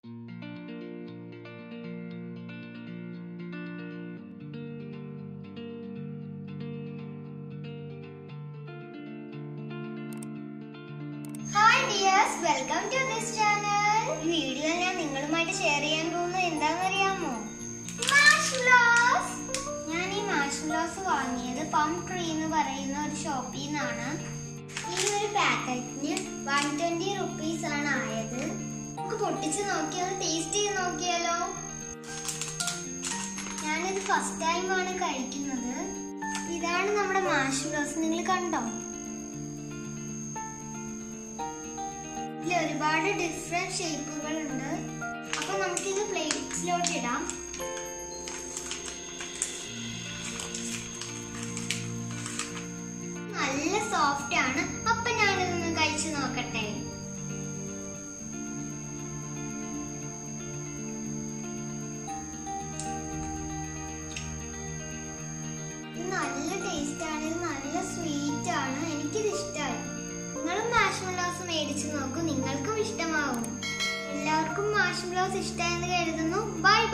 Hi dears, welcome to this channel. ഈ video ഞാൻ നിങ്ങളുമായിട്ട് ഷെയർ ചെയ്യാൻ പോകുന്നത് എന്താണെന്നറിയാമോ? മാഷ്മലോസ്. ഞാൻ ഈ മാഷ്മലോസ് വാങ്ങിയത് പം ട്രീ എന്ന് പറയുന്ന ഒരു ഷോപ്പിൽ നിന്നാണ്. ഈ ഒരു പാക്കറ്റിന് 120 റുപ്പീസ് ആണ് ആയത്. നമുക്ക് പൊട്ടിച്ച് നോക്കിയാൽ ടേസ്റ്റ് ചെയ്ത് നോക്കിയാലോ? ഞാനിത് ഫസ്റ്റ് ടൈം ആണ് കഴിക്കുന്നത്. ഇതാണ് നമ്മുടെ മാഷ്മലോസ്. നിങ്ങൾ കണ്ടോ? ഇതിൽ ഒരുപാട് ഡിഫറെന്റ് ഷേപ്പുകൾ ഉണ്ട്. അപ്പൊ നമുക്കിത് പ്ലേറ്റ്സിലോട്ട് ഇടാം. നല്ല സോഫ്റ്റ് ആണ്. അപ്പൊ ഞാനിതൊന്ന് കഴിച്ചു നോക്കട്ടെ. ഇത് നല്ല ടേസ്റ്റ് ആണ്. ഇത് നല്ല സ്വീറ്റ് ആണ്. എനിക്കിത് ഇഷ്ടമായി. നിങ്ങളും മാഷ്മലോസ് മേടിച്ചു നോക്കൂ, നിങ്ങൾക്കും ഇഷ്ടമാവും. എല്ലാവർക്കും മാഷ്മലോസ് ഇഷ്ടമായെന്ന് കരുതുന്നു. ബൈ.